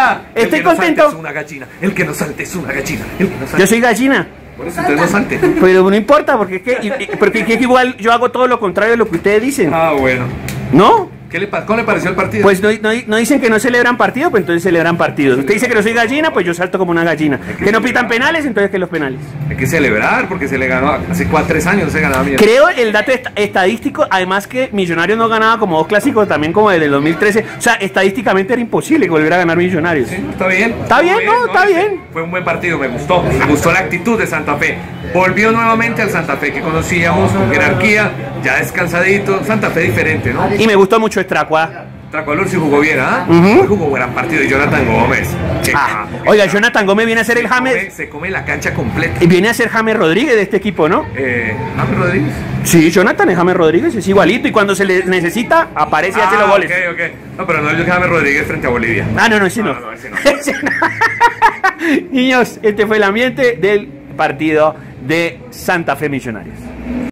Estoy contento. Es una gallina. El que no salte es una gallina. El que no salte. Yo soy gallina. Por eso entonces no salte. Pero no importa, porque es que igual yo hago todo lo contrario de lo que ustedes dicen. Ah, bueno. ¿No? ¿Cómo le pareció el partido? Pues no dicen que no celebran partido, pues entonces celebran partidos. Usted dice que no soy gallina, pues yo salto como una gallina. Que no pitan penales, entonces que los penales. Hay que celebrar porque se le ganó hace 3 años, no se ganaba bien. Creo el dato estadístico, además que Millonarios no ganaba como 2 clásicos también como desde el 2013. O sea, estadísticamente era imposible que volviera a ganar Millonarios. Sí, está bien. Está bien, ¿no? Está bien. Fue un buen partido, me gustó. Me gustó la actitud de Santa Fe. Volvió nuevamente al Santa Fe que conocíamos, con jerarquía, ya descansadito. Santa Fe diferente, ¿no? Y me gustó mucho Estracua. Tracualur sí jugó bien, ¿ah? Jugó un gran partido. Y Jonathan Gómez. Oiga, Jonathan Gómez viene a ser el James. Se come la cancha completa. Y viene a ser James Rodríguez de este equipo, ¿no? ¿James Rodríguez? Sí, Jonathan es James Rodríguez, es igualito. Y cuando se le necesita, aparece y hace los goles. Ok. No, pero no es James Rodríguez frente a Bolivia. No, ese no. Ese no. Niños, este fue el ambiente del partido de Santa Fe Millonarios.